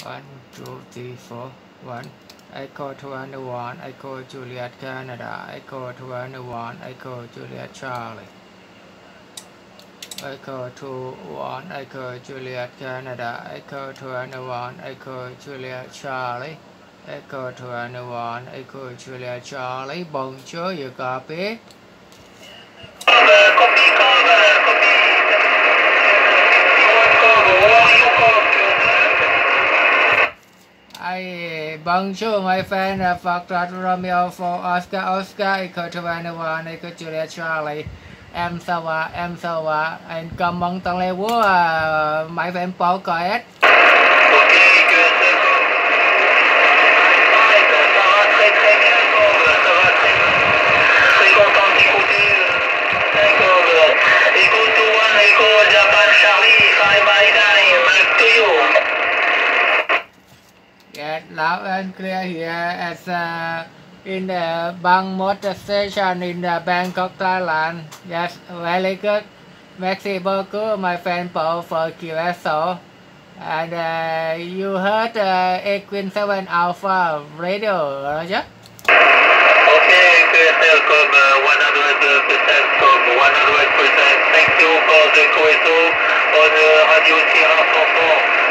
1, 2, 3, 4, 1. Echo 21, Echo Juliet Canada, Echo 21, Echo Juliet Charlie. Echo 21, Echo Juliet Canada, Echo 21, Echo Juliet Charlie. Echo 21, Echo Juliet Charlie. Bonjour, you copy? Bonjour, my friend. Foxtrot Romeo for Oscar, Echo 21, Echo Juliet Charlie. Em sao ạ? Anh comment parlez-vous, my friend Paul Coet? Yes, loud and clear here as in the Bang Motor Station in the Bangkok, Thailand. Yes, very good. Merci beaucoup, my friend Paul, for QSO. And you heard Equin 7 Alpha radio, Roger? Okay, QSL come 100%, come 100%. Thank you for the QSO on Radio Sierra 44.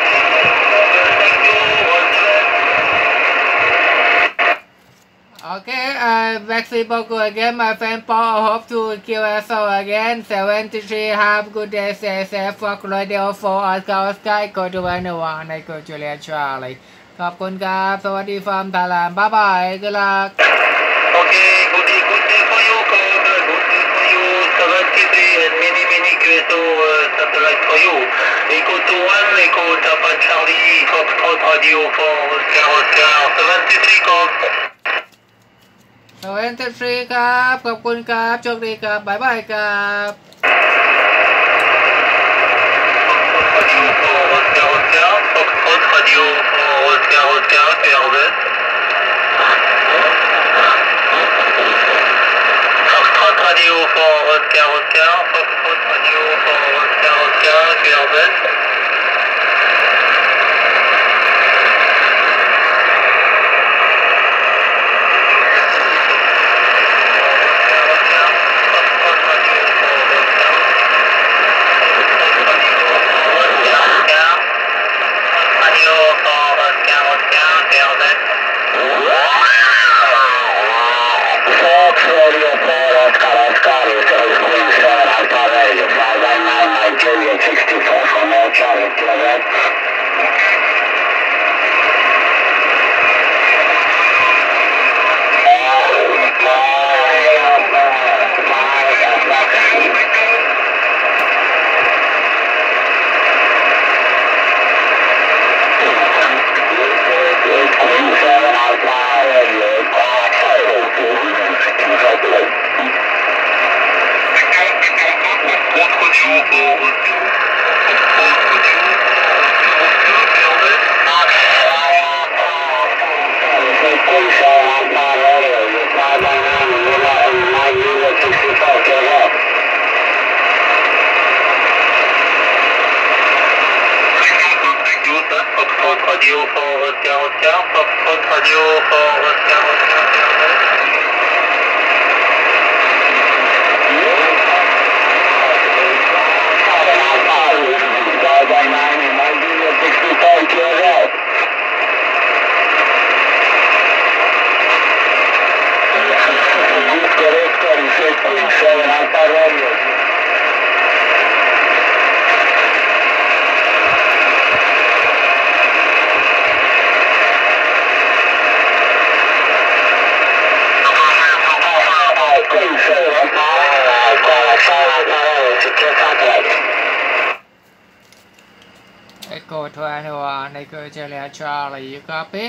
Okay, merci beaucoup again, my friend Paul. I hope to QSO again. 73, have good day, stay safe. Fox Radio 4, Oscar, Echo 21, Echo Juliet Charlie. ขอบคุณครับสวัสดีฟาร์มไทยแลนด์บ๊ายบายgood luck. Okay, good day for you, come. Good day for you. 73 and many QSO satellite for you. Echo 21, Echo Japan Charlie, Foxtrot Radio 4, Oscar, 73, come. 73ครับขอบคุณครับโชคดีครับบ๊ายบายครับ Foxtrot Radio for Oscar, Pervez. Foxtrot Radio for Oscar, Foxtrot Radio for Oscar, Pervez. Radio for Oscar, Foxtrot Radio for Oscar. Echo 21, Echo Juliet Charlie, you copy?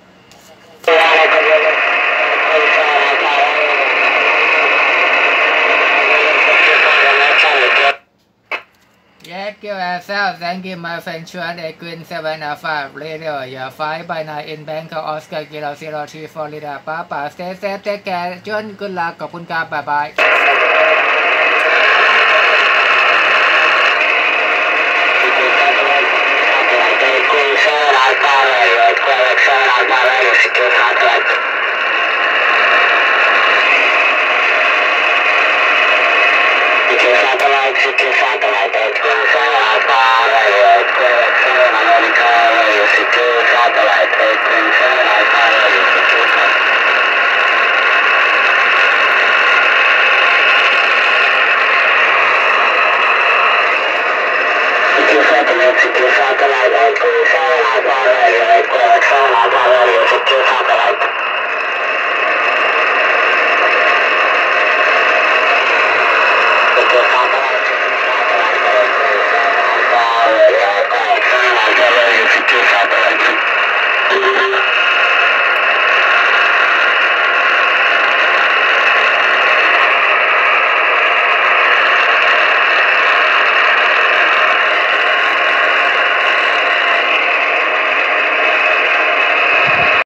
Yes, QSL, thank you my friend Chuan, Equin 705 Radio, your 5 by 9 in Bangkok, Oscar Kilo 03 Florida, Papa, stay safe, take care, Chuan, good luck, ขอบคุณครับ bye bye. Secure Alpha Radio, secure satellite. Secure satellite, secure satellite. Secure Alpha Radio, secure America Radio, secure satellite. Secure Alpha Radio, secure satellite. Secure satellite, secure satellite, secure satellite, secure satellite, secure satellite.